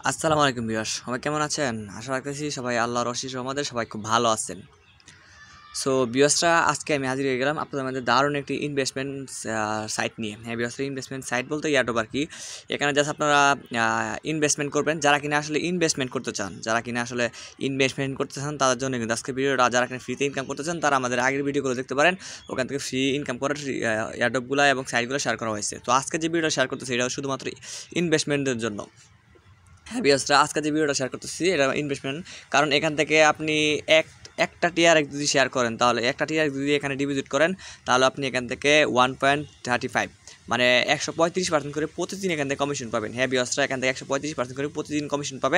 আসসালামু আলাইকুম ভিউয়ার্স, সবাই কেমন আছেন? আশা রাখতেছি সবাই আল্লাহর অশেষ রহমতে সবাই খুব ভালো আছেন। সো ভিউয়ার্সরা, আজকে আমি হাজির হয়ে গেলাম আপনাদের মধ্যে দারুণ একটি ইনভেস্টমেন্ট সাইট নিয়ে। হ্যাঁ ভিউয়ার্সরা, ইনভেস্টমেন্ট সাইট বলতে ইয়ারডোব আর কি। এখানে জাস্ট আপনারা ইনভেস্টমেন্ট করবেন, যারা কিনা আসলে ইনভেস্টমেন্ট করতে চান, তাদের জন্য কিন্তু আজকে ভিডিওটা। যারা কিনা ফ্রিতে ইনকাম করতে চান তারা আমাদের আগের ভিডিওগুলো দেখতে পারেন, ওখান থেকে ফ্রি ইনকাম করার ইয়ারডোবগুলো এবং সাইটগুলো শেয়ার করা হয়েছে। তো আজকে যে ভিডিওটা শেয়ার করতেছে এটা শুধুমাত্র ইনভেস্টমেন্টের জন্য। হ্যাঁ ভিউয়ার্সরা, আজকে যে ভিডিওটা শেয়ার করতেছি এটা ইনভেস্টমেন্ট। কারণ এখান থেকে আপনি একটা TRX যদি শেয়ার করেন, তাহলে একটা TRX যদি এখানে ডিপোজিট করেন, তাহলে আপনি এখান থেকে 1.35 মানে 135% করে প্রতিদিন এখান থেকে কমিশন পাবেন। হ্যাঁ ভিউয়ার্সরা, এখান থেকে 135% করে প্রতিদিন কমিশন পাবেন।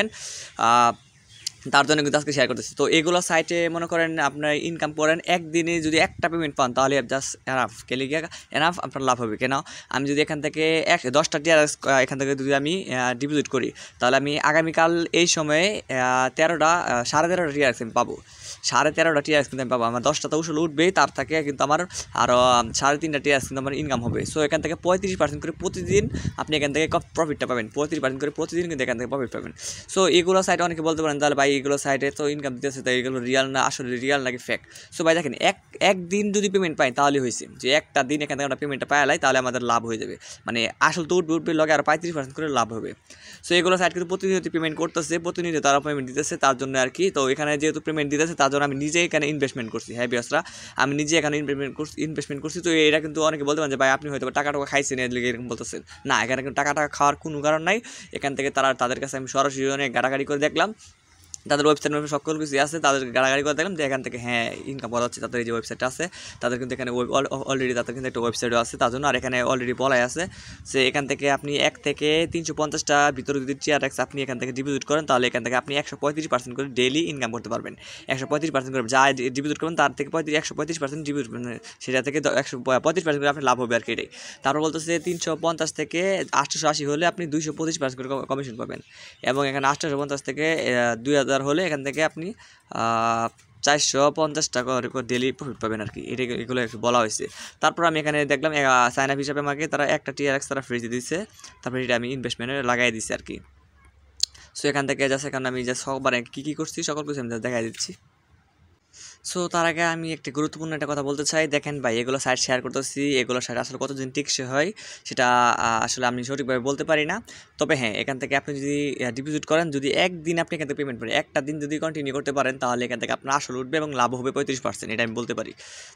তার জন্য কিন্তু আজকে শেয়ার করতেছি। তো এগুলো সাইটে মনে করেন আপনার ইনকাম করেন, একদিনে যদি একটা পেমেন্ট পান তাহলে জাস্ট এনাফ আপনার লাভ হবে। কেন, আমি যদি এখান থেকে 10টা TRX এখান থেকে যদি আমি ডিপোজিট করি, তাহলে আমি আগামীকাল এই সময়ে 13টা TRX আমি পাবো। 13.5টা TRX কিন্তু আমি পাবো। আমার 10টা তো উসুল উঠবেই, তার থেকে কিন্তু আমার আরও 3.5টা TRX কিন্তু আমার ইনকাম হবে। সো এখান থেকে 35% করে প্রতিদিন আপনি এখান থেকে প্রফিটটা পাবেন। 35% করে প্রতিদিন কিন্তু এখান থেকে প্রফিট পাবেন। সো এগুলো সাইটে অনেকে বলতে পারেন, তাহলে ভাই এগুলো সাইটে তো ইনকাম দিতেছে, তাই এগুলো রিয়াল না, আসলে রিয়াল নাকি ফেক? সো ভাই দেখেন, একদিন যদি পেমেন্ট পাই তাহলে হয়েছে, যে একটা দিন এখান থেকে আমরা পেমেন্টটা পাইলাই তাহলে আমাদের লাভ হয়ে যাবে। মানে আসল তো উঠবে লগে আর 35% করে লাভ হবে। সো এগুলো সাইট কিন্তু প্রতিনিয়ত পেমেন্ট করতেছে, প্রতিনিয়ত তারা পেমেন্ট দিতেছে, তার জন্য আর কি। তো এখানে যেহেতু পেমেন্ট দিতেছে তার জন্য আমি নিজে এখানে ইনভেস্টমেন্ট করছি। হ্যাঁ ভিউয়ার্সরা, আমি নিজে এখানে ইনভেস্টমেন্ট করছি। তো এটা কিন্তু অনেকে বলতে পারেন যে ভাই আপনি হয়তো টাকা খাইছেন এদিকে এরকম বলতেছেন। না, এখানে কিন্তু টাকা খাওয়ার কোনো কারণ নাই। এখান থেকে তাদের কাছে আমি সরাসরি অনেক গাড়াগাড়ি করে দেখলাম, তাদের ওয়েবসাইটের সকল কিছু আছে, তাদের গাড়াগাড়ি করে দেখলাম যে এখান থেকে হ্যাঁ ইনকাম করা হচ্ছে। তাদের এই যে ওয়েবসাইটটা আছে, তাদের কিন্তু এখানে অলরেডি তাদের কিন্তু একটা ওয়েবসাইটও আছে তার জন্য। আর এখানে অলরেডি বলাই আছে যে এখান থেকে আপনি 1 থেকে 350টা ভিতরে যদি TRX আপনি এখান থেকে ডিপোজিট করেন, তাহলে এখান থেকে আপনি 135% করে ডেইলি ইনকাম করতে পারবেন। 135% করে যা ডিপোজিট করবেন তার থেকে 135% ডিপোজিট, সেটা থেকে 135% করে আপনার লাভ হবে আর কি। এটাই তারপর বলতেছে 350 থেকে 880 হলে আপনি 225% করে কমিশন পাবেন। এবং এখানে 850 থেকে 2000 হলে এখান থেকে আপনি 450 টাকা ডেলি প্রফিট পাবেন আর কি। এগুলো একটু বলা হয়েছে। তারপর আমি এখানে দেখলাম সাইন আপ হিসাবে আমাকে তারা একটা TRX তারা ফ্রিতে দিচ্ছে, তারপরে এটা আমি ইনভেস্টমেন্টে লাগাই দিচ্ছি আর কি। সো এখান থেকে এখানে আমি সবার কী করছি সকল কিছু আমি দেখাই দিচ্ছি। সো তার আগে আমি একটা গুরুত্বপূর্ণ একটা কথা বলতে চাই। দেখেন ভাই, এগুলো সাইট শেয়ার করতেছি, এগুলো সাইট আসলে কতদিন টিকসই হয় সেটা আসলে আমি সঠিকভাবে বলতে পারি না। তবে হ্যাঁ, এখান থেকে আপনি যদি ডিপোজিট করেন, যদি একদিন আপনি এখান থেকে পেমেন্ট করেন, একটা দিন যদি কন্টিনিউ করতে পারেন, তাহলে এখান থেকে আপনার আসল উঠবে এবং লাভ হবে 35%, এটা আমি বলতে পারি।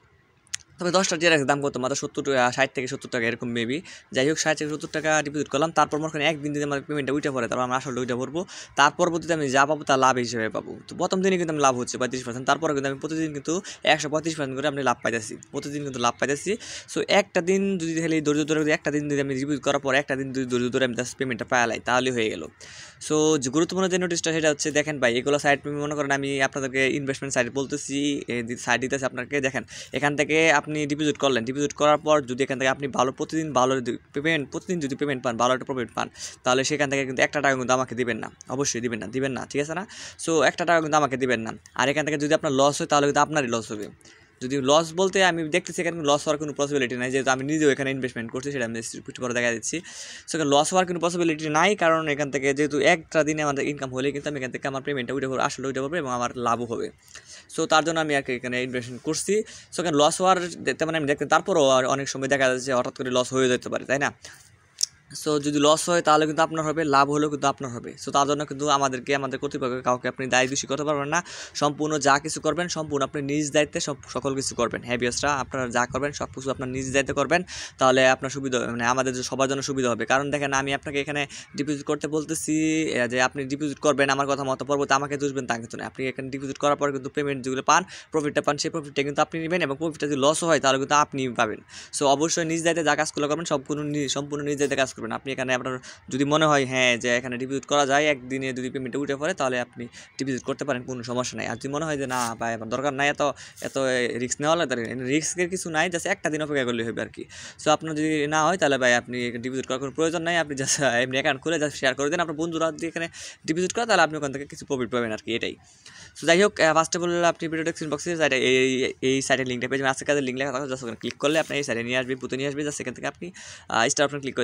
তবে 10টা TRX দাম কত? মাত্র 60 থেকে 70 টাকা এরকম মেবি। যাই হোক, 60 থেকে 70 টাকা ডিপোজিট করলাম। তারপর মনে করেন একদিন যদি আমার পেমেন্টটা উঠে পড়ে, তারপর আমরা আসলে উঠে পড়বো। তার পরবর্তীতে আমি যা পাবো তা লাভ হিসেবে পাবো। তো প্রথম দিনে কিন্তু আমি লাভ হচ্ছে 35%, তারপরে কিন্তু আমি প্রতিদিন কিন্তু 135% করে আমি লাভ পাইতেছি, প্রতিদিন কিন্তু লাভ পাইতেছি। সো একটা দিন যদি খালি ধৈর্য ধরে, একটা দিন যদি আমি ডিপোজিট করার পর একটা দিন যদি ধৈর্য ধরে আমি জাস্ট পেমেন্টটা পাইলাই, তাহলে হয়ে গেল। সো যে গুরুত্বপূর্ণ যে নোটিশটা সেটা হচ্ছে, দেখেন ভাই, এগুলো সাইট মনে করেন আমি আপনাদেরকে ইনভেস্টমেন্ট সাইট বলতেছি, সাইট দিতেছে আপনাকে। দেখেন, এখান থেকে আপনি ডিপোজিট করলেন, ডিপোজিট করার পর যদি এখান থেকে আপনি প্রতিদিন যদি পেমেন্ট পান, ভালো একটা প্রফিট পান, তাহলে সেখান থেকে কিন্তু 1 টাকা কিন্তু আমাকে দিবেন না, অবশ্যই দিবেন না, ঠিক আছে না? সো 1 টাকা কিন্তু আমাকে দিবেন না। আর এখান থেকে যদি আপনার লস হয় তাহলে কিন্তু আপনারই লস হবে। যদি লস বলতে আমি দেখতেছি এখানে লস হওয়ার কোনো পসিবিলিটি নাই, যেহেতু আমি নিজেও এখানে ইনভেস্টমেন্ট করছি, সেটা আমি একটু পরে দেখা দিচ্ছি। সো এখানে লস হওয়ার কোনো পসিবিলিটি নাই, কারণ এখান থেকে যেহেতু একটা দিনে আমাদের ইনকাম হলে কিন্তু আমি এখান থেকে আমার পেমেন্টটা আসলে উঠে পড়বে এবং আমার লাভও হবে। সো তার জন্য আমি আর কি এখানে ইনভেস্টমেন্ট করছি। সো এখানে লস হওয়ার তেমন আমি দেখতে, তারপরও অনেক সময় দেখা যাচ্ছে হঠাৎ করে লস হয়ে যেতে পারে, তাই না? সো যদি লস হয় তাহলে কিন্তু আপনার হবে, লাভ হলেও কিন্তু আপনার হবে। সো তার জন্য কিন্তু আমাদের কর্তৃপক্ষের কাউকে আপনি দায়ী দোষী করতে পারবেন না। সম্পূর্ণ যা কিছু করবেন সম্পূর্ণ আপনি নিজ দায়িত্বে সকল কিছু করবেন। হ্যাঁ ভিউয়ার্সরা, আপনারা যা করবেন সব কিছু আপনার নিজ দায়িত্বে করবেন, তাহলে আপনার সুবিধা, মানে আমাদের সবার জন্য সুবিধা হবে। কারণ দেখেন, আমি আপনাকে এখানে ডিপোজিট করতে বলতেছি যে আপনি ডিপোজিট করবেন আমার কথা মতো, পরবর্তী আমাকে দুষবেন তা কিন্তু না। আপনি এখানে ডিপোজিট করার পর কিন্তু পেমেন্ট যেগুলো পান, প্রফিটটা পান, সেই প্রফিটটা কিন্তু আপনি নেবেন এবং প্রফিটটা যদি লস হয় তাহলে কিন্তু আপনি পাবেন। সো অবশ্যই নিজ দায়িত্বে যা কাজগুলো করবেন সম্পূর্ণ নিজ দায়িত্বে কাজ করবেন। আপনি এখানে আপনার যদি মনে হয় হ্যাঁ যে এখানে ডিপোজিট করা যায়, একদিনে যদি পেমেন্টটা উঠে পড়ে, তাহলে আপনি ডিপোজিট করতে পারেন, কোনো সমস্যা নাই। আর যদি মনে হয় যে না ভাই আমার দরকার নাই, এত রিস্ক নেওয়া হলে, রিস্কের কিছু নাই, জাস্ট একটা দিন অপেক্ষা করলে হবে আর কি। সো আপনার যদি না হয় তাহলে ভাই আপনি ডিপোজিট করার কোনো প্রয়োজন নাই, আপনি জাস্ট এমনি অ্যাকাউন্ট খুলে জাস্ট শেয়ার করে দেন আপনার বন্ধুরা যদি এখানে ডিপোজিট করে, তাহলে আপনি ওখান থেকে কিছু প্রফিট পাবেন আর কি, এটাই। সো যাই হোক, ফার্স্ট অফ অল আপনি ভিডিও ডেসক্রিপশন বক্সে এই সাইটের লিঙ্কটা পেয়ে যাবেন। আজকে কাজের লিঙ্ক লেখা থাকে, জাস্ট ওখানে ক্লিক করলে আপনি এই সাইটে নিয়ে আসবে, পুঁতে নিয়ে আসবে। জাস্ট সেখান থেকে আপনি স্টার অপশন ক্লিক করে দেবেন, তারপরে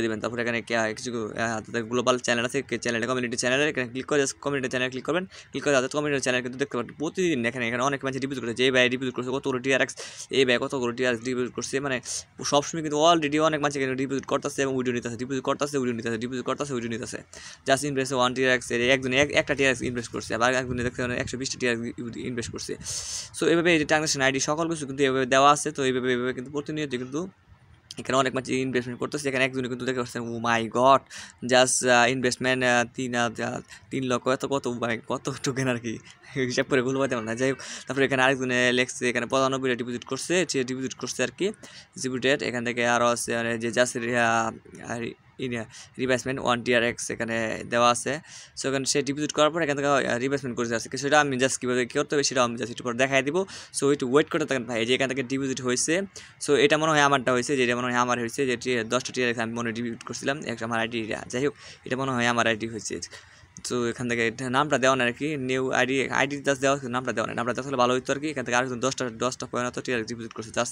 এখানে কিছু তাদের গ্লোবাল চ্যানেল আছে, চ্যানেলে কমিউনিটি চ্যানেলে এখানে ক্লিক করে কমিউনিটি চ্যানেল ক্লিক করবেন। ক্লিক করে তাদের কমিউনিটি চ্যানেল কিন্তু দেখতে পাবেন প্রতিদিন এখানে অনেক ম্যাচে ডিপোজিট করছে, যে ভাই ডিপোজিট করছে কতগুলো TRX, এই ভাই কতগুলো TRX ডিপোজিট করছে, মানে সবসময় কিন্তু অলরেডি অনেক ম্যাচে কিন্তু ডিপোজিট করতেছে এবং উইডিও নিতেছে, ডিপোজিট করতেছে উইডিও নিতেছে, ডিপোজিট করতেছে উইডিও নিতেছে। জাস্ট ইনভেস্ট 1 TRX একজনে একটা TRX ইনভেস্ট করছে, আবার একজনে দেখতে 120টা TRX ইনভেস্ট করছে। সো এইভাবে এই যে ট্রানজাকশন আইডি সকল কিছু কিন্তু এইভাবে দেওয়া আছে। তো এইভাবে কিন্তু প্রতিনিয়ত কিন্তু এখানে অনেক মাছ ইনভেস্টমেন্ট করতেছে। এখানে একজনে কিন্তু দেখতে পাচ্ছেন, oh my God, just investment 3 লক্ষ, কত ভাই, কত টোকেন আর কি, হিসাব করে ভুল পাইতে না। যাই হোক, তারপরে এখানে আরেকজনে লেখছে এখানে 95টা ডিপোজিট করছে, সে ডিপোজিট করছে আর কি ডিপোজিটেড। এখান থেকে আরও আছে যে জাস্ট রিভাইসমেন্ট 1 TRX এখানে দেওয়া আছে। সো এখানে সে ডিপোজিট করার পর এখান থেকে রিভাইসমেন্ট করে আসছে, সেটা আমি জাস্ট কীভাবে কী করতে হবে সেটা আমি জাস্ট একটু পর দেখাই দিব। সো একটু ওয়েট করতে থাকেন ভাই, যে এখান থেকে ডিপোজিট হয়েছে। সো এটা মনে হয় আমারটা হয়েছে, যেটা মনে হয় আমার হয়েছে, যে 10টা TRX আমি মনে হয় ডিপোজিট করছিলাম আমার আইডি। যাই হোক, এটা মনে হয় আমার আইডি হয়েছে। তো এখান থেকে নামটা দেওয়া না আর কি, নিউ আইডি জাস্ট দেওয়া, নামটা দেওয়া নেই, নামটা দেওয়া ভালো হতো আর কি। এখান থেকে আরেকজন 10টা পয়েন্ট তো TRX ডিপোজিট করছে, জাস্ট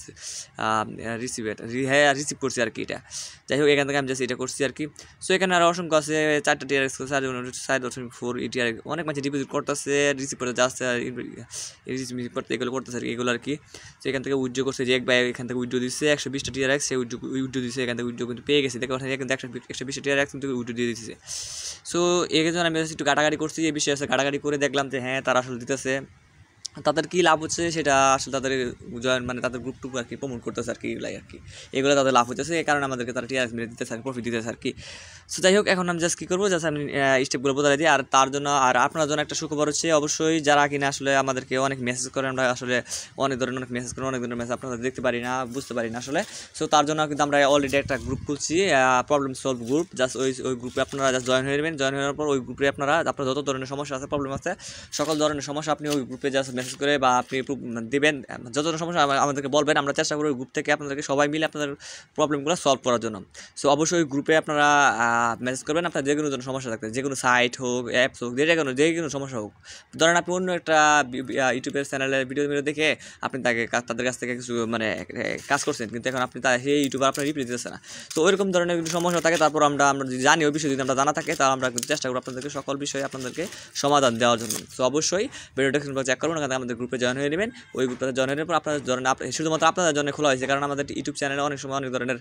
রিসিভ করছি আর কি এটা। যাই হোক, এখান থেকে আমি জাস্ট এটা করছি আর কি। সো এখানে আরও অসংখ্য আছে, 4টা TRX 4.4 TRX অনেক মাঝে ডিপোজিট করতেছে, রিসিভ করতে জাস্ট রিসিভ করতে এগুলো করতেছে আর কি, এগুলো আর কি। তো এখান থেকে উইথড্র করছে, যে এক ভাই এখান থেকে উইথড্র দিচ্ছে 120টা TRX, সে উইথড্র দিচ্ছে, এখান থেকে উইথড্র কিন্তু পেয়ে গেছে, দেখো কিন্তু 120টা TRX কিন্তু উইথড্র দিয়ে দিচ্ছে। সো এই জন্য আমি একটু ঘাটাঘাটি করছি এই বিষয়ে, ঘাটাঘাটি করে দেখলাম যে হ্যাঁ তারা আসলে দিতেছে। তাদের কী লাভ হচ্ছে সেটা আসলে তাদের জয়েন মানে তাদের গ্রুপ টুপ আর কি প্রমোট করতেছে আর কি, এগুলাই আর কি, এগুলো তাদের লাভ হচ্ছে, এই কারণে আমাদেরকে তারা TRX মেরে দিতেছে আর প্রফিট দিতেছে আর কি। সো যাই হোক, এখন আমি জাস্ট কী করবো, জাস্ট আমি স্টেপগুলো বলে দিই। আর তার জন্য আর আপনার জন্য একটা সুখবর হচ্ছে, অবশ্যই যারা কিনা আসলে আমাদেরকে অনেক মেসেজ করেন, আমরা আসলে অনেক ধরনের মেসেজ করেন, অনেক ধরনের মেসেজ আপনারা দেখতে পারি না, বুঝতে পারি না আসলে। সো তার জন্য কিন্তু আমরা অলরেডি একটা গ্রুপ খুলছি, প্রবলেম সলভ গ্রুপ। জাস্ট ওই গ্রুপে আপনারা জাস্ট জয়েন হয়ে নেবেন। জয়েন হওয়ার পর ওই গ্রুপে আপনার যত ধরনের সমস্যা আছে, প্রবলেম আছে, সকল ধরনের সমস্যা আপনি ওই গ্রুপে জাস্ট মেসেজ করে বা আপনি দেবেন, যত ধরনের সমস্যা আমাদেরকে বলবেন, আমরা চেষ্টা করি ওই গ্রুপ থেকে আপনাদেরকে সবাই মিলে আপনাদের প্রবলেমগুলো সলভ করার জন্য। সো অবশ্যই ওই গ্রুপে আপনারা মেসেজ করবেন, আপনার যে কোনো ধরনের সমস্যা থাকবে, যে কোনো সাইট হোক, অ্যাপস হোক, যে কোনো সমস্যা হোক। ধরেন আপনি অন্য একটা ইউটিউবের চ্যানেলের ভিডিও দেখে আপনি তাদের কাছ থেকে কিছু মানে কাজ করছেন, কিন্তু এখন আপনি সেই ইউটিউবার আপনার রিপ্লাই দিতেছে না। তো ওইরকম ধরনের কিছু সমস্যা থাকে, তারপর আমরা যদি জানি ওই বিষয়ে, যদি আমরা জানা থাকে, তাহলে আমরা কিন্তু চেষ্টা করবো আপনাদেরকে সকল বিষয়ে আপনাদেরকে সমাধান দেওয়ার জন্য। তো অবশ্যই ভিডিও ডেসক্রিপশন বক্সে চেক করুন, ওখানে আমাদের গ্রুপে জয়েন হয়ে নেবেন। ওই গ্রুপটাতে জয়েন হওয়ার পর আপনারা ধরেন শুধুমাত্র আপনাদের জন্য খোলা হয়েছে, কারণ আমাদের ইউটিউব চ্যানেলে অনেক সময় অনেক ধরনের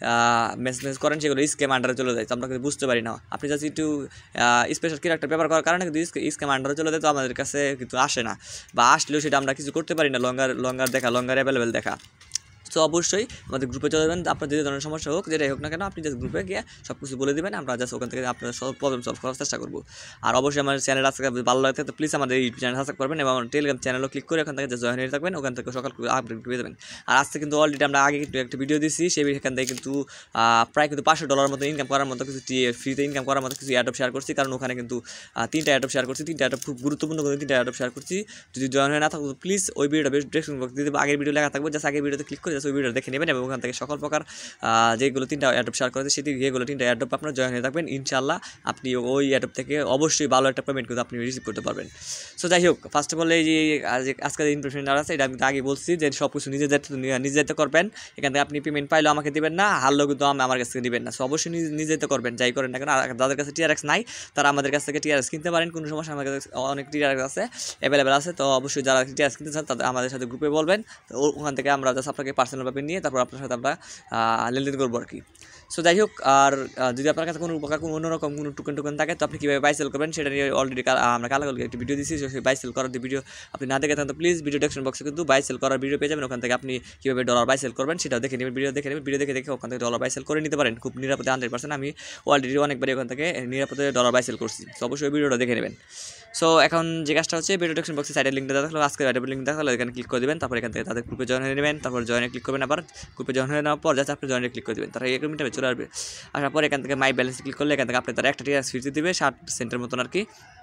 মেসেজ করেন, সেগুলো স্ক্যাম আন্ডারে চলে যায়, তো আমরা কিন্তু বুঝতে পারি না। আপনি জাস্ট একটু স্পেশাল ক্যারেক্টার ব্যবহার করার কারণে কিন্তু স্ক্যাম আন্ডারে চলে যায়, তো আমাদের কাছে কিন্তু আসে না, বা আসলেও সেটা আমরা কিছু করতে পারি না, লঙ্গার অ্যাভেলেবেল দেখা। সো অবশ্যই আমাদের গ্রুপে চলে যাবেন, আপনার যে ধরনের সমস্যা হোক, যেটাই হোক না কেন, আপনি জাস্ট গ্রুপে গিয়ে সব কিছু বলে দেবেন, আমরা জাস্ট ওখান থেকে আপনার সব প্রবলেম সলভ করার চেষ্টা করবো। আর অবশ্যই আমার চ্যানেল আজকে ভালো লাগে তো প্লিজ আমাদের ইউটিউব চ্যানেল সাবস্ক্রাইব করবেন, এবং টেলিগ্রাম চ্যানেলও ক্লিক করে ওখান থেকে জয়েন হয়ে থাকবেন, ওখান থেকে সকাল আপডেট পেয়ে যাবেন। আর আজকে কিন্তু অলরেডি আমরা আগে কিন্তু একটা ভিডিও দিচ্ছি, সেখান থেকে কিন্তু প্রায় কিন্তু $500 মতো ইনকাম করার মতো কিছু ফ্রিতে ইনকাম করার মতো কিছু অ্যাডপ শেয়ার করছি, কারণ ওখানে কিন্তু 3টা অ্যাডপ শেয়ার করছি, 3টা অ্যাডপ খুব গুরুত্বপূর্ণ করে 3টা অ্যাডপ শেয়ার করছি। যদি জয়েন হয়ে না থাকো প্লিজ ওই ভিডিওটা ডেসক্রিপশন বক্সে দিয়ে দেবো, আগের ভিডিও লেখা থাকবে, জাস্ট আগের ভিডিওতে ক্লিক করে জাস্ট ওই ভিডিওটা দেখে নেবেন, এবং ওখান থেকে সকল প্রকার যেগুলো 3টা অ্যাডপ শেয়ার করেছে সেগুলো 3টা অ্যাডপ আপনারা জয়েন হয়ে থাকবেন, ইনশাআল্লাহ আপনি ওই অ্যাডপ থেকে অবশ্যই ভালো একটা পেমেন্ট কিন্তু আপনি রিসিভ করতে পারবেন। সো যাই হোক, ফার্স্ট অফ অল এই যে আজকের ইনফরমেশন আছে, এটা আমি আগে বলছি যে সব কিছু নিজে করবেন, এখান থেকে আপনি পেমেন্ট পাইলেও আমাকে দেবেন না, হারলেও কিন্তু আমার কাছ থেকে দেবেন না। সো অবশ্যই নিজে করবেন, যাই করেন না কেন। যাদের কাছে TRX নাই তারা আমাদের কাছ থেকে TRX কিনতে পারেন, কোনো সমস্যা, আমাদের কাছে অনেক TRX আছে, অ্যাভেলেবেল আছে। তো অবশ্যই যারা TRX কিনতে চান তাদের আমাদের সাথে গ্রুপে বলবেন, তো ওখান থেকে আমরা জাস্ট আপনাকে পার্সোনালভাবে নিয়ে তারপর আপনার সাথে আমরা লেনদেন করবো আর কি। সো যাই হোক, আর যদি আপনার কাছে কোনো অন্যরকম কোনো টোকেন থাকে, তো আপনি কীভাবে বাই সেল করবেন সেটা নিয়ে অলরেডি আমরা কালকে একটি ভিডিও দিচ্ছি, সেই বাই সেল করার ভিডিও আপনি না দেখে থাকেন তো প্লিজ ভিডিও ডেসক্রিপশন বক্সে কিন্তু বাই সেল করার ভিডিও পেয়ে যাবেন, ওখান থেকে আপনি কীভাবে ডলার বাই সেল করবেন সেটাও দেখে নেবেন, ভিডিও দেখে ওখান থেকে ডলার বাই সেল করে নিতে পারেন খুব নিরাপদে 100%। আমি অলরেডি অনেকবারই ওখান থেকে নিরাপদে ডলার বাই সেল করছি, তো অবশ্যই ভিডিওটা দেখে নেবেন। সো এখন যে কাজটা হচ্ছে, ভিডিও ডেসক্রিপশন বক্সে সাইডের লিঙ্কটা দেখালো, আজকে সাইডের লিঙ্ক দেখালো, এখানে ক্লিক করে দেবেন, তারপর এখান থেকে তাদের গ্রুপে জয়েন হয়ে নেবেন, তারপর জয়েনে ক্লিক করবেন, আবার গ্রুপে জয়েন হয়ে নেওয়ার পর জাস্ট আপনি জয়েনে ক্লিক করে দেবেন, তারা 1 মিনিটে চলে আসবে। আসার পর এখান থেকে মাই ব্যালেন্স ক্লিক করলে এখান থেকে আপনি তারা একটা TRX ফ্রি দিবে 60 সেন্টের মতন আর কি।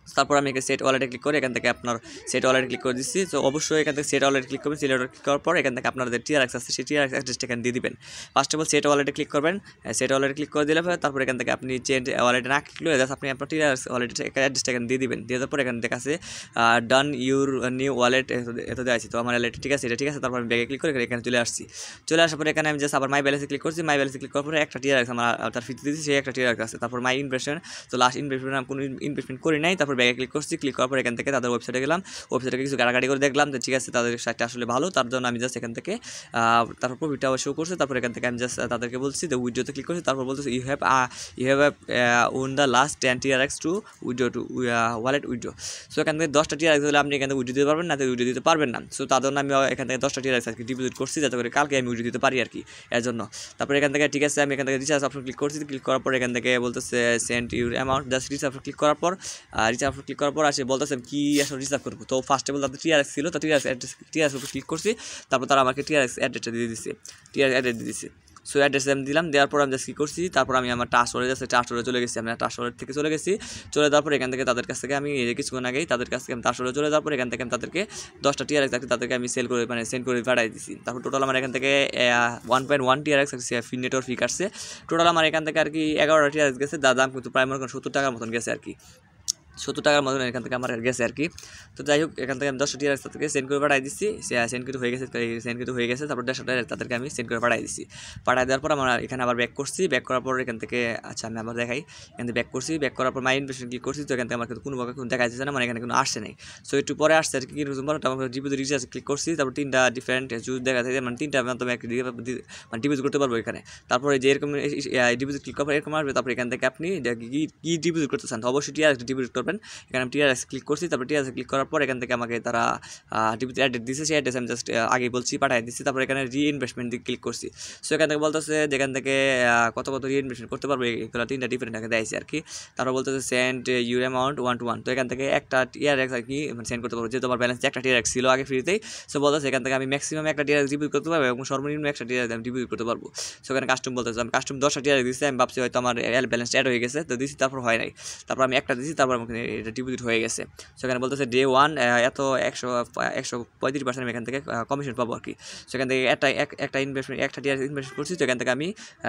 তারপর আমি সেট ওয়ালেটে ক্লিক করে এখান থেকে আপনার সেট ওয়ালেটে ক্লিক করে দিচ্ছি। তো অবশ্যই এখান থেকে সেট ওয়ালেটে ক্লিক করবেন। সেট ওয়ালেটে ক্লিক করার পর এখান থেকে আপনাদের TRX আছে, সেই TRX অ্যাড্রেসটা এখানে দিয়ে দিবেন। ফার্স্ট অফ অল সেট ওয়ালেটে ক্লিক করবেন। সেট ওয়ালেটে ক্লিক করে দিলে তারপর এখান থেকে আপনি চেঞ্জ ওয়ালেটে না ক্লিক করে জাস্ট আপনি আপনার TRX ওয়ালেটে অ্যাড্রেসটা এখানে দিয়ে দিবেন। দিয়ে দেওয়ার পর এখান থেকে আছে ডান ইউর নিউ ওয়ালেট এত দেওয়া আছে। তো আমার ওয়ালেট ঠিক আছে, এটা ঠিক আছে। তারপর আমি ব্যাগে ক্লিক করে এখানে চলে আসছি। চলে আসার পরে এখানে আমি জাস্ট আবার মাই ব্যালেন্সে ক্লিক করছি। মাই ব্যালেন্সে ক্লিক করার পরে একটা TRX আমার তার ফিতে দিয়েছি, সেই একটা TRX আছে। তারপর মাই ইনভেস্টমেন্ট, তো লাস্ট ইনভেস্টমেন্ট আমি কোনো ইনভেস্টমেন্ট করি নাই। তারপর ব্যাগে ক্লিক করছি। ক্লিক করার পর এখান থেকে তাদের ওয়েবসাইটে গেলাম। ওয়েবসাইটে কিছু গাড়াগাড়ি করে দেখলাম যে ঠিক আছে তাদের সাইটটা আসলে ভালো, তার জন্য আমি জাস্ট এখান থেকে তারপর প্রফিটটা শো করছে। তারপর এখান থেকে আমি জাস্ট তাদেরকে বলছি যে উইড্রোতে ক্লিক করছি। তারপর বলতেছি you have own the last 10 TRX to withdraw to wallet withdraw. So এখান থেকে 10টা TRX হলে আপনি এখান থেকে উইড্রো দিতে পারবেন না, উইড্রো দিতে পারবেন না। সো তার জন্য আমি এখান থেকে 10টা TRX আর কি ডিপোজিট করছি, যাতে করে কালকে আমি উইড্রো দিতে পারি আর কি, এর জন্য। তারপর এখান থেকে ঠিক আছে আমি এখান থেকে রিচার্জ অপশন ক্লিক করছি। ক্লিক করার পর এখান থেকে বলতেছে send your amount, just recharge option click করার পর রিচার্জ অপশন ক্লিক করার পর আসে বলতেছে কি আসলে রিচার্জ করবো। তো ফার্স্ট অফ অল তাদের TRX ছিল, তো TRX উপর ক্লিক করছি। তারপর তারা আমাকে TRX অ্যাড্রেসটা দিয়ে দিচ্ছে, TRX অ্যাড্রেস দিয়ে দিচ্ছে। সো অ্যাড্রেস আমি দিলাম, দেওয়ার পর আমি জাস্ট কী করছি, তারপর আমি আমার টাচ ওয়ালেট আছে, টাচ ওয়ালেটে চলে গেছি। আমি টাচ ওয়ালেট থেকে চলে গেছি। চলে যাওয়ার পর এখান থেকে তাদের কাছ থেকে আমি কিছুক্ষণ আগেই তাদের কাছ থেকে আমি টাচ ওয়ালেটে চলে যাওয়ার পর এখান থেকে আমি তাদেরকে 10টা TRX তাদেরকে আমি সেল করে সেন্ড করে পাঠাই দিচ্ছি। তারপর টোটাল আমার এখান থেকে 1.1 TRX ফি নেটওয়ার্ক ফি কাটছে। টোটাল আমার এখান থেকে আর কি 11টা TRX গেছে, যার দাম কিন্তু প্রায় মনে করেন 70 টাকার মতন গেছে আর কি, 70 টাকার মতন এখান থেকে আমার গেছে আর কি। তো যাই হোক এখান থেকে আমি 10টা TRX তাদেরকে সেন্ড করে পাঠাই দিচ্ছি। সেন্ড কিন্তু হয়ে গেছে। তারপর 150 টাকা তাদেরকে আমি সেন্ড করে পাঠাই দিচ্ছি। পাঠাই দেওয়ার পর আমার এখানে আবার ব্যাক করছি। ব্যাক করার পর এখান থেকে আচ্ছা আমি আবার দেখাই, এখান থেকে ব্যাক করছি। ব্যাক করার পর মাই ইনভেস্টমেন্ট ক্লিক করছি। তো এখান থেকে আমার কিন্তু কোনোভাবে দেখা যাচ্ছে না, মানে এখানে কোনো আসছে নাই। সো একটু পরে আসছে আর কি, আমার ডিপোজিট রিচার্জ ক্লিক করছি। তারপর 3টা ডিফারেন্ট চুজ দেখা যাচ্ছে, মানে 3টার মাধ্যমে একটা মানে ডিপোজিট করতে পারবো এখানে। তারপরে যে এরকম ডিপোজিট ক্লিক করার পর এরকম আসবে। তারপর এখান থেকে আপনি কি ডিপোজিট করতে চান, তো অবশ্যই TRX ডিপোজিট করবেন। এখানে আমি TRX ক্লিক করছি। তারপর TRX ক্লিক করার পর এখান থেকে আমাকে তারা ডিপোজিট অ্যাড্রেস দিচ্ছে, সেই অ্যাড্রেস আমি জাস্ট আগেই বলছি পাঠিয়ে দিচ্ছি। তারপর এখানে রিইনভেস্টমেন্ট দিয়ে ক্লিক করছি। সো এখান থেকে বলতেছে যেখান থেকে কত রিইনভেস্টমেন্ট করতে পারবো, এগুলো 3টা ডিফারেন্ট আগে দেয়ছে আর কি। তারপর বলতেছে সেন্ড ইউর অ্যামাউন্ট 1 to 1। তো এখান থেকে একটা TRX আর কি সেন্ড করতে পারবো, যেহেতু আমার ব্যালেন্স একটা TRX ছিল আগে ফ্রিতেই। সো বলতেছে এখান থেকে আমি ম্যাক্সিমাম একটা TRX ডিপোজিট করতে পারবো এবং সর্বনিম্ন একটা TRX আমি ডিপোজিট করতে পারবো। সো এখানে কাস্টম বলতেছে আমি কাস্টম 10টা TRX দিচ্ছি, আমি ভাবছি হয়তো আমার ব্যালেন্স অ্যাড হয়ে গেছে, তো দিচ্ছি তারপর হয় নাই। তারপর আমি একটা দিচ্ছি, তারপর আমাকে এটা ডিপোজিট হয়ে গেছে। সেখানে বলতেছে ডে 1 এত 135% আমি এখান থেকে কমিশন পাবো আর কি। সেখান থেকে একটা ইনভেস্টমেন্ট একটা TRX ইনভেস্ট করছি। তো এখান থেকে আমি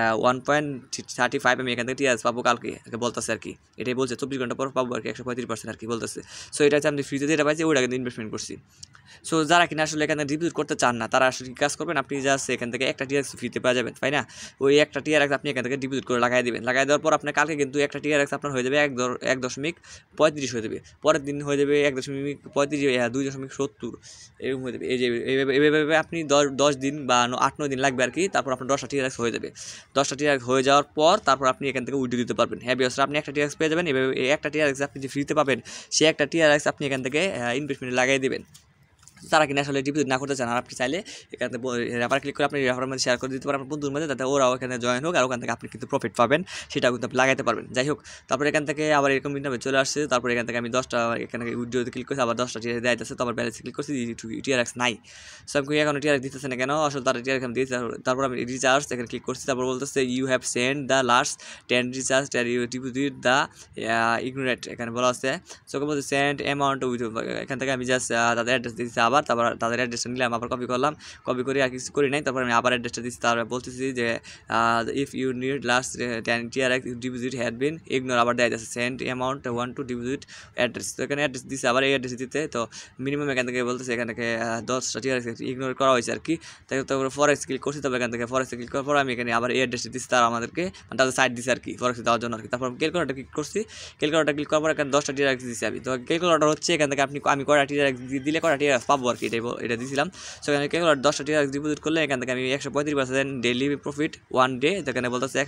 1.35 আমি এখান থেকে TRX পাবো কালকে বলতেছে আর কি। এটাই বলছে 24 ঘন্টা পর পাবো আর কি, 135% আর কি বলতেছে। সো এটা হচ্ছে আমি ফ্রিতে যেটা পাইছি ওইটা কিন্তু ইনভেস্টমেন্ট করছি। সো যারা কিনা আসলে এখানে ডিপোজিট করতে চান না, তারা আসলে কাজ করবেন, আপনি জাস্ট এখান থেকে একটা TRX ফ্রিতে পাওয়া যাবেন, তাই না? ওই একটা TRX আপনি এখান থেকে ডিপোজিট করে লাগাই দেবেন। লাগাই দেওয়ার পর আপনার কালকে কিন্তু একটা TRX আপনার হয়ে যাবে 1.35 হয়ে যাবে। পরের দিন হয়ে যাবে 1.35, 2.70 এরকম হয়ে যাবে। এই যে এইভাবে আপনি 10 দিন বা 8-9 দিন লাগবে আর কি। তারপর আপনার 10টা TRX হয়ে যাবে। 10টা TRX হয়ে যাওয়ার পর তারপর আপনি এখান থেকে উইথড্র দিতে পারবেন। হ্যাঁ বিকজ আপনি একটা TRX পেয়ে যাবেন। এভাবে একটা TRX আপনি যে ফ্রিতে পাবেন, সে একটা TRX আপনি এখান থেকে ইনভেস্টমেন্টে লাগাই দেবেন। তারা কিনা আসলে ডিপোজিট না করতে চান, আর আপনি চাইলে এখানে রেফার ক্লিক করে আপনি রেফারের মধ্যে শেয়ার করে দিতে পারেন আপনার বন্ধুর মধ্যে, তাতে ওরাও এখানে জয়েন হোক, আর ওখান থেকে আপনি কিন্তু প্রফিট পাবেন, সেটাও কিন্তু আপনি লাগাইতে পারবেন। যাই হোক, তারপর এখান থেকে আবার এরকম ইন্টারভিউ চলে আসছে। তারপর এখান থেকে আমি 10টা এখানে উইথড্রোতে ক্লিক করছি, আবার 10টা TRX দেওয়া যাচ্ছে। তো আমার ব্যালেন্সে ক্লিক করছি, TRX নাই। সো আমি এখনো TRX দিতেছে না কেন, আসলে তারা TRX আমি দিয়েছে। তারপর আমি রিচার্জ এখানে ক্লিক করছি। তারপর বলতেছে you have send the last 10 recharge you deposit the ignored, এখানে বলা আছে। সো বলতে সেন্ড অ্যামাউন্ট উইথ, এখান থেকে আমি জাস্ট তাদের অ্যাড্রেস দিয়েছি। আবার তারপর তাদের অ্যাড্রেসটা নিলাম, আবার কপি করলাম, কপি করে আর কিছু করি নাই। তারপর আমি আবার অ্যাড্রেসটা দিচ্ছি। তারপর বলতেছি যে if you need last 10 TRX deposit had been ignore, আবার দেওয়া যাচ্ছে send amount 1 to deposit address. তো এখানে অ্যাড্রেস দিচ্ছে, আবার এই অ্যাড্রেস দিতে। তো মিনিমাম এখান থেকে বলতেছে এখান থেকে 10টা TRX ইগনোর করা হয়েছে আর কি। তারপরে ফরেক্স ক্লিক করছি। তবে এখান থেকে ফরেক্সে ক্লিক করার পর আমি এখানে আবার এই অ্যাড্রেসটা দিচ্ছি, তারা আমাদেরকে তাদের সাইড দিচ্ছে আর কি ফরেক্সে দেওয়ার জন্য আর কি। তারপর ক্যালকুলেটর ক্লিক করছি। ক্যালকুলেটর ক্লিক করার পর এখানে 10টা TRX দিচ্ছি আমি। তো ক্যালকুলেটর হচ্ছে এখান থেকে আমি কয়টা TRX দিলে কয়টা TRX পাবো আর কি, এটা দিয়েছিলাম। সো এখানে ক্যালকুলেটর 10টা TRX ডিপোজিট করলে এখান থেকে আমি 135% ডেইলি প্রফিট 1 ডে, এখানে বলতেছে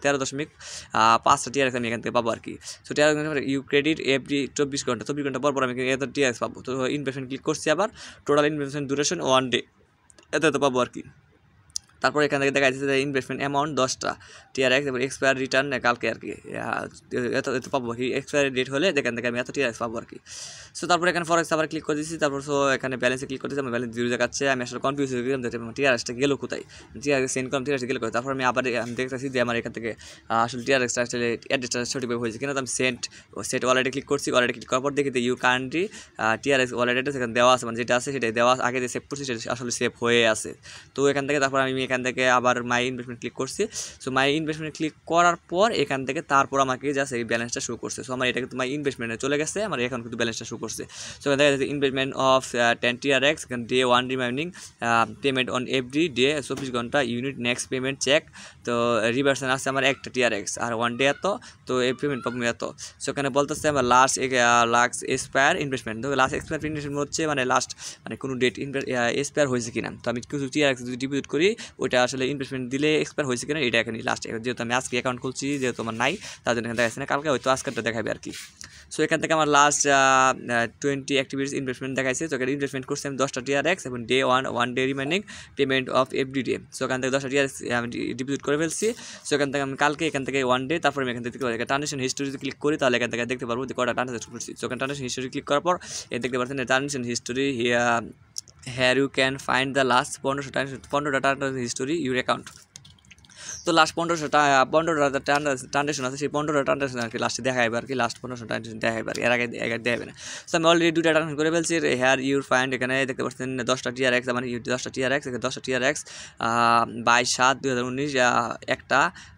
13.5টা TRX আমি এখান থেকে পাবো আর কি। So TRX you credit every 24 ঘন্টা পর আমি এত TRX পাবো। তো ইনভেস্টমেন্ট ক্লিক করছি, আবার টোটাল ইনভেস্টমেন্ট ডিউরেশন 1 ডে, এত পাবো আর কি। তারপর এখান থেকে দেখা যাচ্ছে যে ইনভেস্টমেন্ট অ্যামাউন্ট 10টা TRX এবং এক্সপায়ার রিটার্ন কালকে আর কি এত পাবো আর কি, এক্সপায়ারি ডেট হলে এখান থেকে আমি এত TRX পাবো আর কি। সো তারপর এখানে ফরেক্স আবার ক্লিক করে দিচ্ছি, তারপর সো এখানে ব্যালেন্সে ক্লিক করতেছি, আমার ব্যালেন্স 0 দেখাচ্ছে। আমি আসলে কনফিউজ হয়ে গেলাম যে TRXটা গেলো কোথায়, TRX সেন্ড করলাম, TRX গেলো কোথায়। তারপর আমি আবার আমি দেখতেছি যে আমার এখান থেকে আসলে TRXটা আসলে অ্যাড্রেসটা সঠিকভাবে হয়েছে কিনা। তো আমি সেট ওয়ালেটে ক্লিক করছি, ওয়ালেটে ক্লিক করার পর দেখি যে you country TRX wallet address এখানে দেওয়া আছে, মানে যেটা আছে সেটাই দেওয়া আগে যে সেভ করছি সেটা আসলে সেভ হয়ে আছে। তো এখান থেকে তারপর আমি এখান থেকে আবার মাই ইনভেস্টমেন্ট ক্লিক করছি। সো মাই ইনভেস্টমেন্ট ক্লিক করার পর এখান থেকে তারপর আমাকে জাস্ট এই ব্যালেন্সটা শো করছে। সো আমার এটা কিন্তু মাই ইনভেস্টমেন্টে চলে গেছে, আমার এখন কিন্তু ব্যালেন্সটা শো করছে। সো এখানে দেখা যাচ্ছে investment of 10 TRX, day 1 remaining, payment on every day 24 ঘন্টা, ইউনিট নেক্সট পেমেন্ট চেক। তো রিভার্সন আছে আমার একটা TRX আর 1 ডে এত, তো এই পেমেন্ট পাবো এত। সো এখানে বলতেছে আমার লাস্ট এক্সপায়ার ইনভেস্টমেন্ট, তো লাস্ট এক্সপায়ার ইনভেস্টমেন্ট হচ্ছে মানে লাস্ট মানে কোনো ডেট এক্সপায়ার হয়েছে কিনা। তো আমি কিছু TRX যদি ডিপোজিট করি ওইটা আসলে ইনভেস্টমেন্ট দিলে এক্সপায়ার হয়েছে কিনা এটা এখানে লাস্ট, যেহেতু আমি আজকে অ্যাকাউন্ট খুলছি, যেহেতু আমার নাই তার জন্য এখানে দেখাচ্ছে না, কালকে হয়তো আজকেরটা দেখাবে আর কি। সো এখান থেকে আমার লাস্ট 20 অ্যাক্টিভিটিস ইনভেস্টমেন্ট দেখাইছে। তো এখানে ইনভেস্টমেন্ট করছি আমি 10টা TRX এবং day 1 day remaining, payment of every day. So এখান থেকে 10টা TRX আমি ডিপোজিট করে ফেলছি। সো এখান থেকে আমি কালকে এখান থেকে 1 ডে, তারপরে আমি এখান থেকে ট্রানজেকশন হিস্টোরি ক্লিক করি, তাহলে এখান থেকে দেখতে পারবো যে কটা ট্রানজেকশন করছি। সো এখানে ট্রানজেকশন হিস্টোরি ক্লিক করার পর দেখতে পাচ্ছেন transaction history here you can find the last 15টা ট্রানজেকশন হিস্টোরি ইউর অ্যাকাউন্ট। তো লাস্ট 15টা ট্রানজেকশন আছে, সেই 15টা ট্রানজেকশন আর কি লাস্টে দেখাইবে আর কি, লাস্ট 15টা ট্রানজেকশন দেখাইবে আর এর আগে দেখাবে না। সো আমি অলরেডি 2টা ট্রানজেকশন করে ফেলছি। হেয়ার ইউর ফাইন্ড এখানে দেখতে পাচ্ছেন 10টা TRX, মানে 10টা TRX, 10টা TRX 22/7/2019, একটা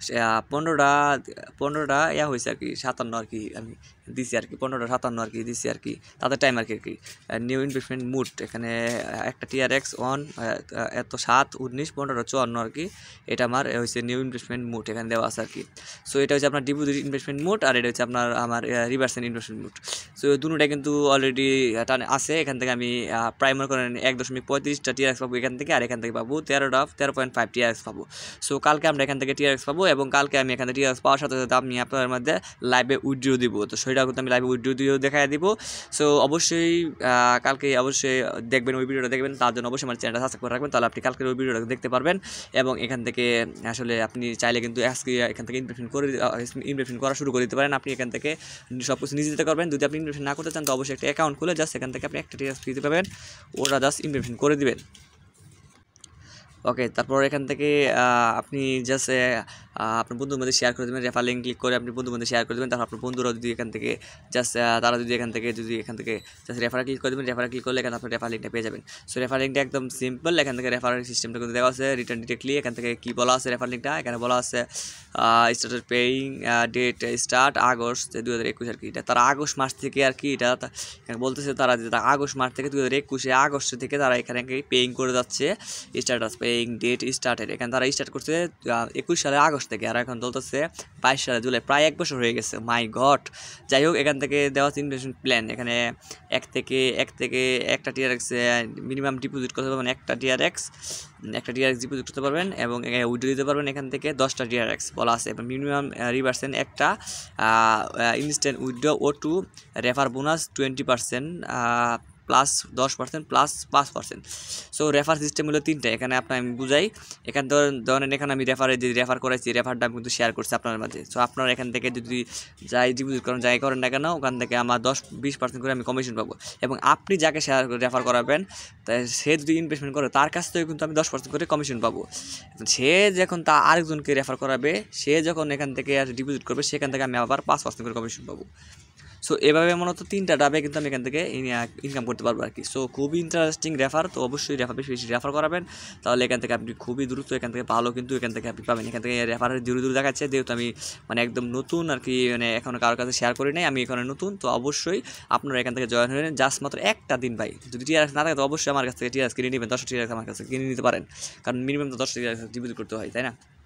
15টা হয়েছে আর কি 57 আর কি আমি দিছি আর কি, 15টা 57 আর কি দিছি আর কি তাদের টাইম আর কি। নিউ ইনভেস্টমেন্ট মুড এখানে একটা TRX অন এত 7/19 15/54 আর কি, এটা আমার হয়েছে নিউ ইনভেস্টমেন্ট মুড এখানে দেওয়া আছে আর কি। সো এটা হচ্ছে আপনার ডিপোজিট ইনভেস্টমেন্ট মুড আর এটা হচ্ছে আমার রিভার্সেন্ট ইনভেস্টমেন্ট মুড। সো দুটোটাই কিন্তু অলরেডি আছে। এখান থেকে আমি প্রায় মনে করেন 1.35টা TRX পাবো এখান থেকে, আর এখান থেকে পাবো 13.5 TRX পাবো। সো কালকে আমরা এখান থেকে TRX পাবো এবং কালকে আমি এখান থেকে TRX পাওয়ার সাথে সাথে আমি আপনাদের মধ্যে লাইভে উইথড্র দিব, তো সেটা কিন্তু আমি লাইভে উইথড্র দিয়েও দেখাই দিব। সো অবশ্যই কালকে অবশ্যই দেখবেন, ওই ভিডিওটা দেখবেন, তার জন্য অবশ্যই আমার চ্যানেলটা সাবস্ক্রাইব করে রাখবেন, তাহলে আপনি কালকের ওই ভিডিওটা দেখতে পারবেন। এবং এখান থেকে আসলে আপনি চাইলে কিন্তু আজকে এখান থেকে ইনভেস্টমেন্ট করা শুরু করে দিতে পারেন। আপনি এখান থেকে সব কিছু নিজে দিতে পারবেন। যদি আপনি ইনভেস্টমেন্ট না করতে চান তো অবশ্যই একটা অ্যাকাউন্ট খুলে জাস্ট এখান থেকে আপনি একটা TRX দিতে পারবেন, ওরা জাস্ট ইনভেস্টমেন্ট করে দিবেন। ওকে, তারপর এখান থেকে আপনি জাস্ট আপনার বন্ধুর মধ্যে শেয়ার করে দেবেন, রেফার লিঙ্ক ক্লিক করে আপনি বন্ধুর মধ্যে শেয়ার করে দেবেন। তারপর আপনার বন্ধুরা যদি এখান থেকে জাস্ট তারা যদি এখান থেকে জাস্ট রেফারে ক্লিক করে দেবেন, রেফারে ক্লিক করলে এখানে আপনার রেফার লিঙ্কটা পেয়ে যাবেন। সো রেফার লিঙ্কটা একদম সিম্পল, এখান থেকে রেফার সিস্টেমটা কিন্তু দেওয়া আছে, রিটার্ন ডিরেক্টলি। এখান থেকে কী বলা আছে রেফার লিঙ্কটা, এখানে বলা আছে started paying date start August 2021 আর কি, এটা তারা আগস্ট মাস থেকে আর কি, এটা বলতেছে তারা যে আগস্ট মাস থেকে 2021 আগস্ট থেকে তারা এখানে পেইং করে যাচ্ছে। স্টার্টাস পেইং ডেট স্টার্টেড, এখানে তারা স্টার্ট করছে 21 সালে আগস্ট থেকে, আর এখন চলতেছে 22 সালে জুলাই, প্রায় 1 বছর হয়ে গেছে। মাই গড, যাই হোক এখান থেকে দেওয়া হচ্ছে ইনভেস্টমেন্ট প্ল্যান। এখানে এক থেকে একটা TRX মিনিমাম ডিপোজিট করতে পারবেন, একটা TRX ডিপোজিট করতে পারবেন এবং উইথড্র দিতে পারবেন এখান থেকে 10টা TRX বলা আছে। এবং মিনিমাম রিভার্সেন্ট একটা, ইনস্ট্যান্ট উইথড্র ও two, refer bonus 20% plus 10% plus 5%। So refer system হলো 3টা, এখানে আপনার আমি বুঝাই। এখানে ধরেন এখানে আমি রেফার করাইছি, রেফারটা আমি কিন্তু শেয়ার করছি আপনার মাঝে। সো আপনারা এখান থেকে যদি ডিপোজিট করেন যাই করেন না কেন, ওখান থেকে আমার 10-20% করে আমি কমিশন পাবো। এবং আপনি যাকে রেফার করাবেন তাই সে যদি ইনভেস্টমেন্ট করে তার কাছ থেকে কিন্তু আমি 10% করে কমিশন পাবো। সে যখন আরেকজনকে রেফার করাবে, সে যখন এখান থেকে ডিপোজিট করবে সেখান থেকে আমি আবার 5% করে কমিশন পাবো। সো এভাবে মূলত 3টা ডাবে কিন্তু আমি এখান থেকে ইনকাম করতে পারবো আর কি। সো খুবই ইন্টারেস্টিং রেফার, তো অবশ্যই বেশি বেশি রেফার করাবেন, তাহলে এখান থেকে আপনি খুবই দ্রুত এখান থেকে ভালো কিন্তু এখান থেকে আপনি পাবেন। এখান থেকে রেফারের দূরে দেখাচ্ছে, যেহেতু আমি মানে একদম নতুন আর কি, মানে এখনও কারোর কাছে শেয়ার করি নাই, আমি এখানে নতুন। তো অবশ্যই আপনারা এখান থেকে জয়েন হয়ে নেন, জাস্ট মাত্র একটা দিন ভাই। যদি TRX না থাকে তো অবশ্যই আমার কাছ থেকে TRX কিনে নেবেন, 10টা TRX আমার কাছে কিনে নিতে পারেন, কারণ মিনিমাম তো 10টা TRX ডিপোজিট করতে হয়, তাই না?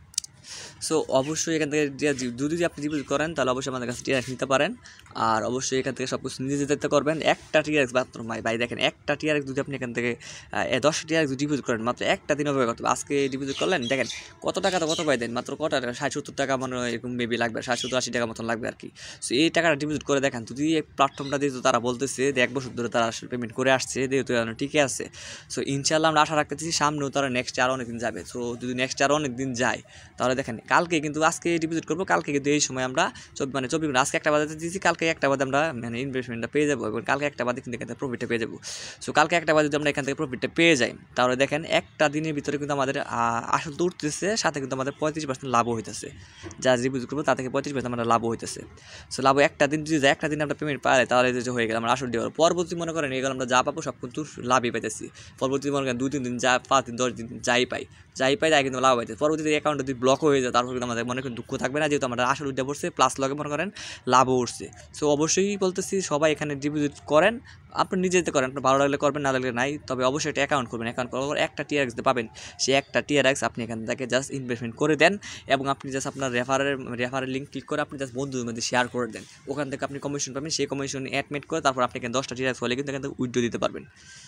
সো অবশ্যই এখান থেকে যদি আপনি ডিপোজিট করেন তাহলে অবশ্যই আমাদের কাছে TRX নিতে পারেন। আর অবশ্যই এখান থেকে সব কিছু নিজে যেতে করবেন। একটা TRX মাত্র ভাই দেখেন, একটা TRX যদি আপনি এখান থেকে 10 TRX ডিপোজিট করেন মাত্র একটা দিন হবে কত, আজকে ডিপোজিট করলেন দেখেন কত টাকা, তো কত পাই দেন মাত্র কত টাকা, 60-70 টাকা মানে এরকম মেবি লাগবে, 60-70-80 টাকা মতন লাগবে আর কি। সো এই টাকাটা ডিপোজিট করে দেখেন, যদি এই প্ল্যাটফর্মটা দিয়ে তারা বলতেছে যে 1 বছর ধরে তারা আসলে পেমেন্ট করে আসছে, যেহেতু ঠিকই আছে। সো ইনশাল্লাহ আমরা আশা রাখতেছি সামনেও তারা নেক্সট আরও অনেক দিন যাবে। সো যদি নেক্সট আরও অনেক দিন যায় তাহলে দেখেন কালকে কিন্তু, আজকে ডিপোজিট করবো কালকে কিন্তু এই সময় আমরা 24 ঘন্টা, আজকে 1টা বাজে দিয়েছি, কালকে 1টা বাজে আমরা মানে ইনভেস্টমেন্টটা পেয়ে যাবো এবং কালকে 1টা বাজে কিন্তু এখান থেকে প্রফিটটা পেয়ে যাবো। সো কালকে 1টা বাজে যদি আমরা এখান থেকে প্রফিটটা পেয়ে যাই তাহলে দেখেন একটা দিনের ভিতরে কিন্তু আমাদের আসল তো উঠতেছে, সাথে কিন্তু আমাদের 35% লাভও হইতেছে। যা ডিপোজিট করবো তা থেকে 35% আমরা লাভও হইতেছে। সো লাভ একটা দিন যদি যায়, একটা দিন আমরা পেমেন্ট পাই তাহলে যে হয়ে গেল আমরা আসল দিয়ে পরবর্তী মনে করেন এগুলো আমরা যা পাবো সব কিন্তু লাভই পাইতেছি। পরবর্তী মনে করেন 2-3 দিন যা 5 দিন 10 দিন যাই পাই তাই কিন্তু লাভ পাইতেছে। পরবর্তীতে অ্যাকাউন্ট যদি ব্লক হয়ে যায় তারপর কিন্তু আমাদের মনে করেন দুঃখ থাকবে না, যেহেতু আমরা আসল উঠে পড়ছে প্লাস লগে মনে করেন লাভও উঠছে। সো অবশ্যই বলতেছি সবাই এখানে ডিপোজিট করেন, আপনি নিজে যেতে করেন, আপনার ভালো লাগলে করবেন, না লাগলে নাই, তবে অবশ্যই একটা অ্যাকাউন্ট করবেন। অ্যাকাউন্ট করার পর একটা TRX পাবেন, সেই একটা TRX আপনি এখান থেকে জাস্ট ইনভেস্টমেন্ট করে দেন এবং আপনি জাস্ট আপনার রেফারের লিঙ্ক ক্লিক করে আপনি জাস্ট বন্ধুদের মধ্যে শেয়ার করে দেন। ওখান থেকে আপনি কমিশন পাবেন, সেই কমিশন অ্যাডমিট করে তারপর আপনি এখানে 10টা TRX হলে কিন্তু এখান থেকে উইথড্র দিতে পারবেন।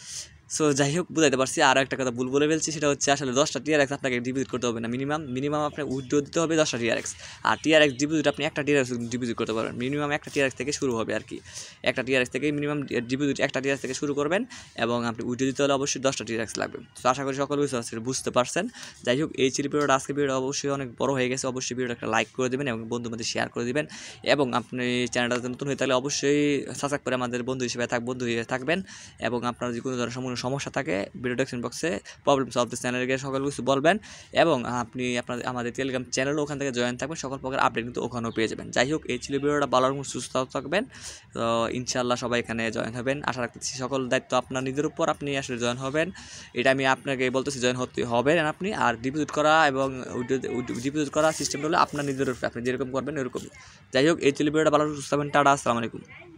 সো যাই হোক বুঝাইতে পারছি। আরও একটা কথা ভুল বলে ফেলছি, সেটা হচ্ছে আসলে 10টা TRX আপনাকে ডিপোজিট করতে হবে না, মিনিমাম আপনার উইথড্র দিতে হবে 10টা TRX। আর TRX ডিপোজিট আপনি একটা TRX ডিপোজিট করতে পারবেন, মিনিমাম একটা TRX থেকে শুরু হবে আর কি। একটা TRX থেকে মিনিমাম ডিপোজিট একটা TRX থেকে শুরু করবেন এবং আপনি উইথড্র দিতে হলে অবশ্যই 10টা TRX লাগবে। তো আশা করি সকল কিছু বুঝতে পারছেন। যাই হোক এই ছিল ভিডিওটা, আজকে ভিডিওটা অবশ্যই অনেক বড় হয়ে গেছে, অবশ্যই ভিডিওটা একটা লাইক করে দেবেন এবং বন্ধুর মধ্যে শেয়ার করে দেবেন এবং আপনি চ্যানেলটাতে নতুন হয়ে থাকলে অবশ্যই সাবস্ক্রাইব করে আমাদের বন্ধু হিসেবে থাকবেন এবং আপনার যদি কোনো ধরনের সমস্যা থাকে ভিডিও ডেসক্রিপশন বক্সে প্রবলেম সলভ দিস চ্যানেলে গিয়ে সকল কিছু বলবেন এবং আপনি আমাদের টেলিগ্রাম চ্যানেলও ওখান থেকে জয়েন থাকবেন, সকল প্রকার আপডেট কিন্তু ওখানেও পেয়ে যাবেন। যাই হোক এই ছিল ভিডিওটা, ভালো সুস্থ থাকবেন। তো ইনশাল্লাহ সবাই এখানে জয়েন হবেন, আশা রাখতেছি। সকল দায়িত্ব আপনার নিজের উপর, আপনি আসলে জয়েন হবেন, এটা আমি আপনাকে বলতেছি, জয়েন হতে হবেন আপনি। আর ডিপোজিট করা এবং ডিপোজিট করা সিস্টেম হলে আপনার নিজের উপর, আপনি যেরকম করবেন এরকমই। যাই হোক এই ছিল ভিডিওটা, ভালো সুস্থ থাকবেন। টাটা, আসসালামু আলাইকুম।